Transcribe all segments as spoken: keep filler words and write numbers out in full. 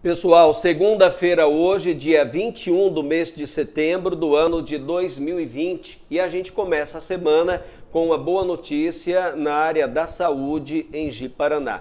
Pessoal, segunda-feira hoje, dia vinte e um do mês de setembro do ano de dois mil e vinte, e a gente começa a semana com uma boa notícia na área da saúde em Ji-Paraná.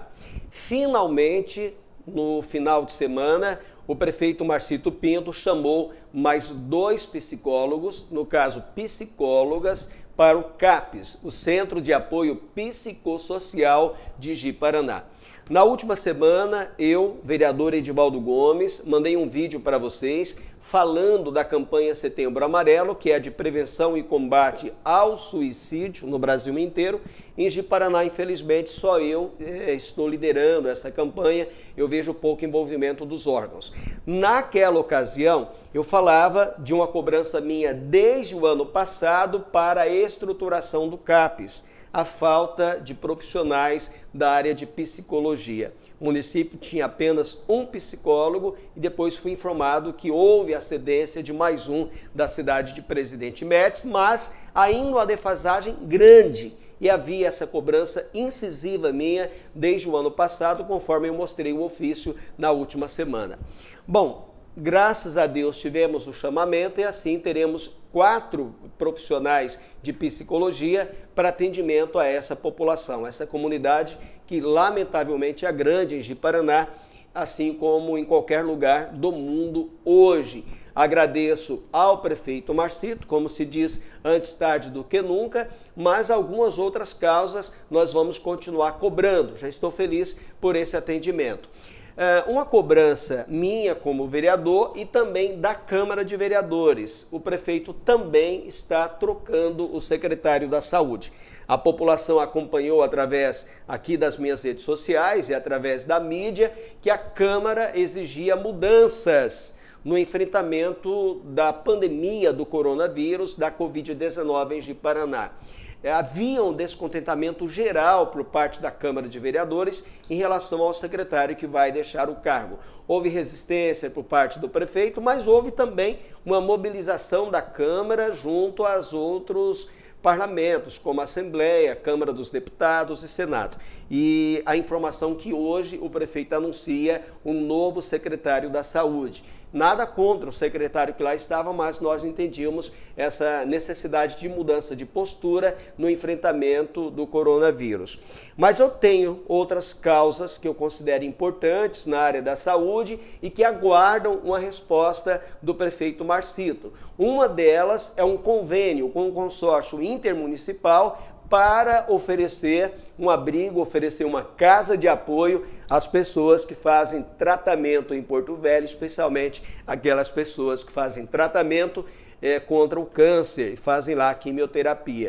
Finalmente, no final de semana, o prefeito Marcito Pinto chamou mais dois psicólogos, no caso psicólogas, para o CAPS, o Centro de Apoio Psicossocial de Ji-Paraná. Na última semana, eu, vereador Edivaldo Gomes, mandei um vídeo para vocês falando da campanha Setembro Amarelo, que é de prevenção e combate ao suicídio no Brasil inteiro. Em Ji-Paraná, infelizmente, só eu é, estou liderando essa campanha, eu vejo pouco envolvimento dos órgãos. Naquela ocasião, eu falava de uma cobrança minha desde o ano passado para a estruturação do CAPS, a falta de profissionais da área de psicologia. O município tinha apenas um psicólogo e depois fui informado que houve a cedência de mais um da cidade de Presidente Médici, mas ainda uma defasagem grande e havia essa cobrança incisiva minha desde o ano passado, conforme eu mostrei o ofício na última semana. Bom, graças a Deus tivemos o chamamento e assim teremos quatro profissionais de psicologia para atendimento a essa população, essa comunidade que lamentavelmente é grande em Ji-Paraná, assim como em qualquer lugar do mundo hoje. Agradeço ao prefeito Marcito, como se diz, antes tarde do que nunca, mas algumas outras causas nós vamos continuar cobrando. Já estou feliz por esse atendimento. Uma cobrança minha como vereador e também da Câmara de Vereadores. O prefeito também está trocando o secretário da Saúde. A população acompanhou através aqui das minhas redes sociais e através da mídia que a Câmara exigia mudanças no enfrentamento da pandemia do coronavírus, da covid dezenove em Ji-Paraná. Havia um descontentamento geral por parte da Câmara de Vereadores em relação ao secretário que vai deixar o cargo. Houve resistência por parte do prefeito, mas houve também uma mobilização da Câmara junto aos outros parlamentos, como a Assembleia, Câmara dos Deputados e Senado. E a informação que hoje o prefeito anuncia um novo secretário da Saúde. Nada contra o secretário que lá estava, mas nós entendíamos essa necessidade de mudança de postura no enfrentamento do coronavírus. Mas eu tenho outras causas que eu considero importantes na área da saúde e que aguardam uma resposta do prefeito Marcito. Uma delas é um convênio com o consórcio intermunicipal para oferecer um abrigo, oferecer uma casa de apoio às pessoas que fazem tratamento em Porto Velho, especialmente aquelas pessoas que fazem tratamento é, contra o câncer e fazem lá quimioterapia.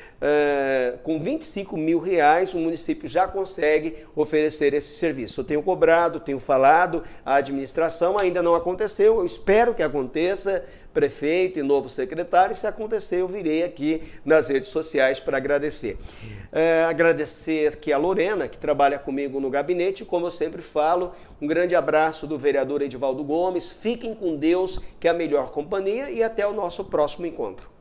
É, com vinte e cinco mil reais, o município já consegue oferecer esse serviço. Eu tenho cobrado, tenho falado, a administração ainda não aconteceu, eu espero que aconteça, prefeito e novo secretário, se acontecer eu virei aqui nas redes sociais para agradecer. É, agradecer aqui a Lorena, que trabalha comigo no gabinete, como eu sempre falo, um grande abraço do vereador Edivaldo Gomes, fiquem com Deus, que é a melhor companhia, e até o nosso próximo encontro.